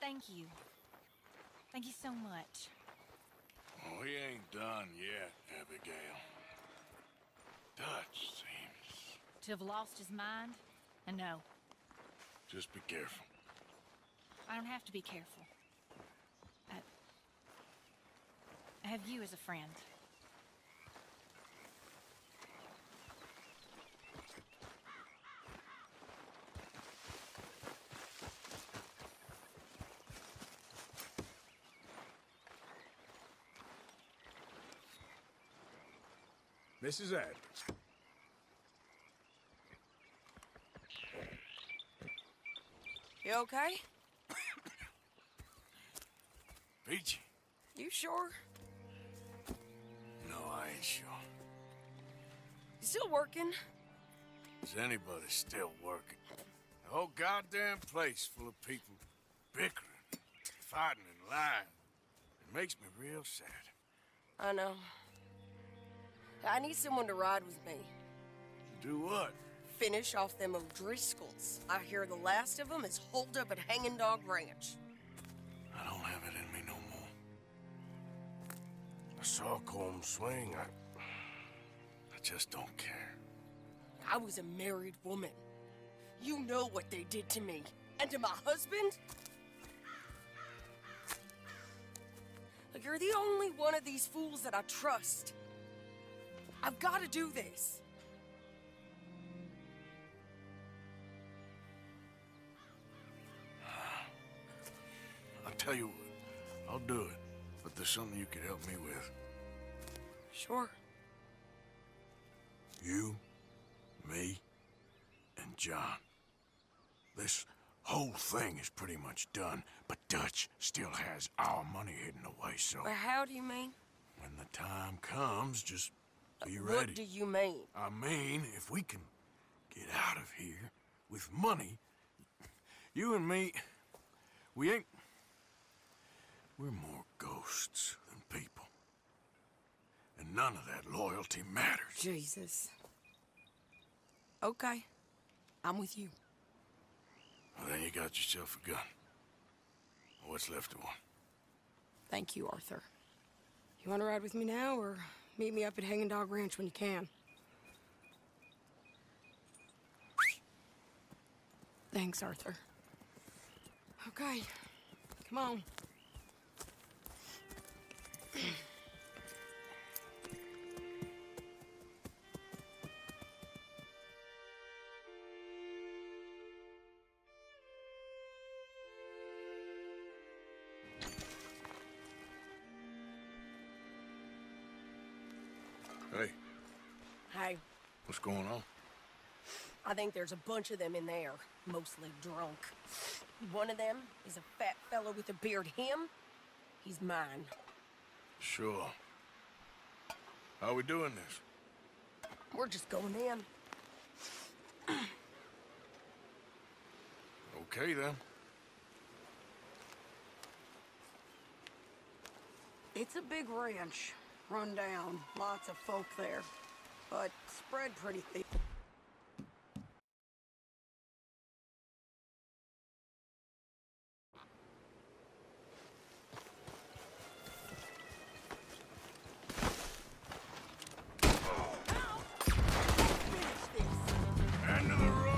Thank you. Thank you so much. Oh, he ain't done yet, Abigail. Dutch seems... To have lost his mind? And no. Just be careful. I don't have to be careful. I have you as a friend. This is Ed. You okay? Peachy? You sure? No, I ain't sure. You still working? Is anybody still working? The whole goddamn place full of people bickering, fighting, and lying. It makes me real sad. I know. I need someone to ride with me. Do what? Finish off them O'Driscolls. I hear the last of them is holed up at Hanging Dog Ranch. I don't have it in me no more. I saw Colm swing. I just don't care. I was a married woman. You know what they did to me. And to my husband? Look, you're the only one of these fools that I trust. I've got to do this. I'll tell you what, I'll do it. But there's something you could help me with. Sure. You, me, and John. This whole thing is pretty much done, but Dutch still has our money hidden away, so... Well, how do you mean? When the time comes, just be ready. What do you mean? I mean, if we can get out of here with money, you and me, we're more ghosts than people. And none of that loyalty matters. Jesus. Okay. I'm with you. Well, then you got yourself a gun. What's left of one. Thank you, Arthur. You want to ride with me now, or meet me up at Hanging Dog Ranch when you can? Thanks, Arthur. Okay. Come on. Hey. Hey, What's going on? I think there's a bunch of them in there, mostly drunk. One of them is a fat fellow with a beard. Him, he's mine. Sure. How we doing this? We're just going in. Okay, then. It's a big ranch, run down, lots of folk there, but spread pretty thin. End of the road!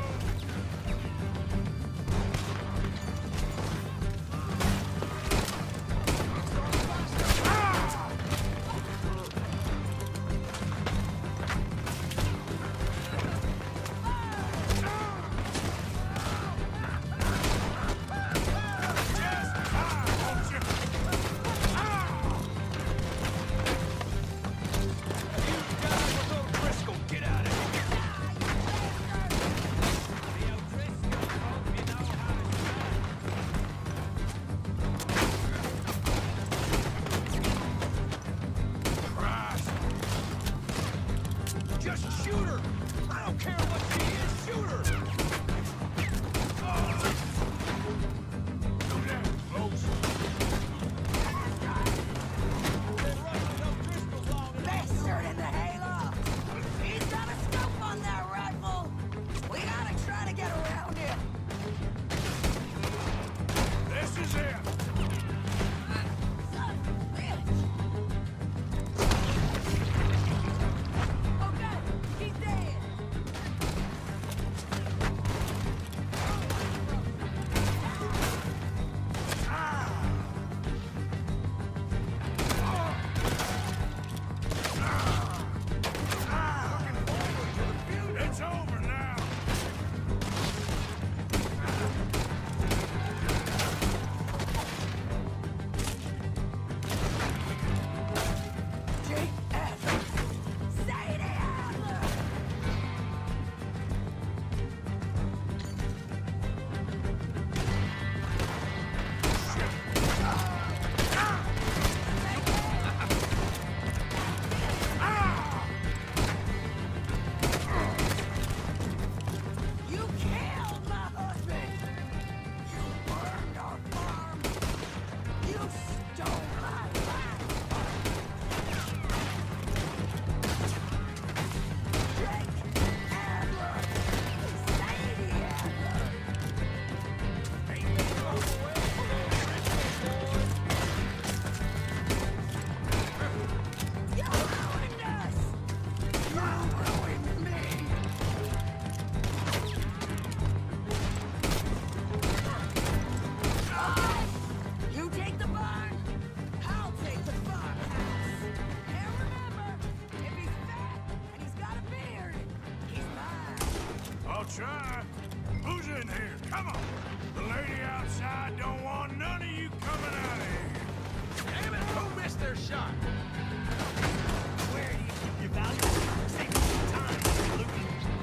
try. Who's in here? Come on. The lady outside don't want none of you coming out of here. Damn it, who missed their shot? Where do you keep your valuables? Take some time, Luke.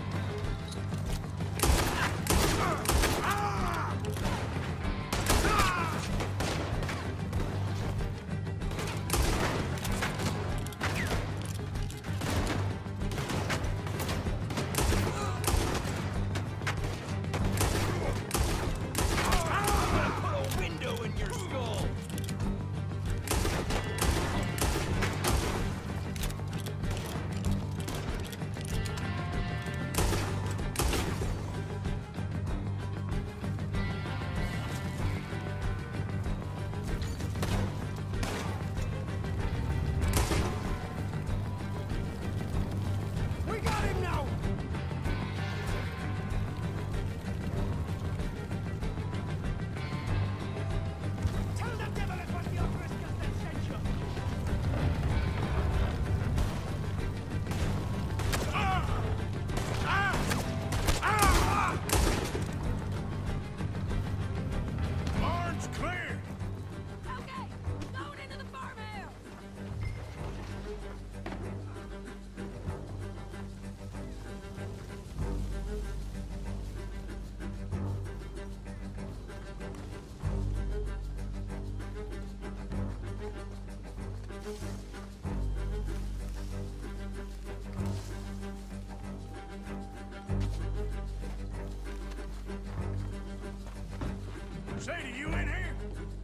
Barn's clear. Okay, going into the farmhouse. Sadie, you in here?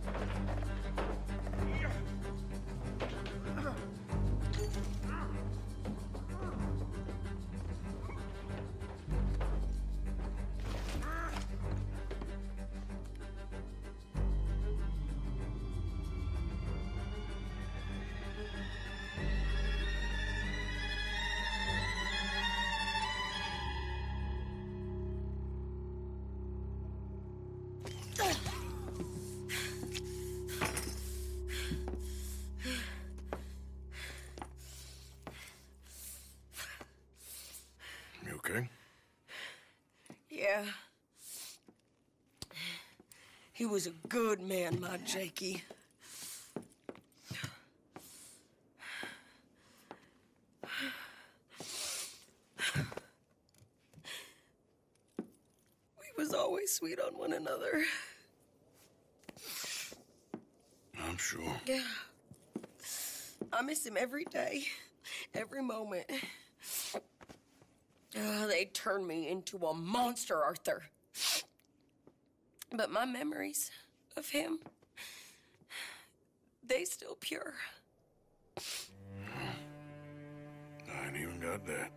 You okay? Yeah. He was a good man, my Jakey. We was always sweet on one another. I'm sure. Yeah. I miss him every day, every moment. They turned me into a monster, Arthur. But my memories of him, they still pure. I ain't even got that.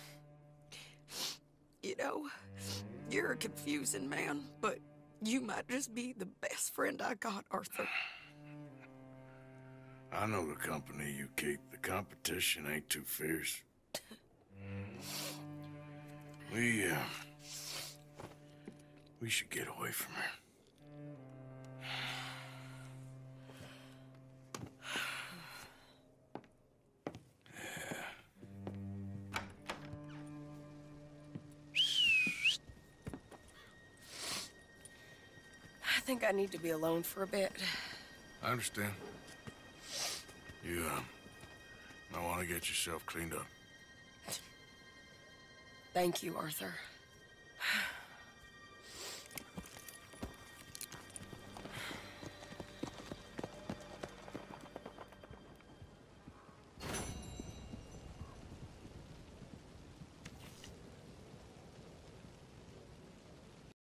You know, you're a confusing man, but you might just be the best friend I got, Arthur. I know the company you keep. The competition ain't too fierce. We should get away from her. I think I need to be alone for a bit. I understand. You, might want to get yourself cleaned up. Thank you, Arthur.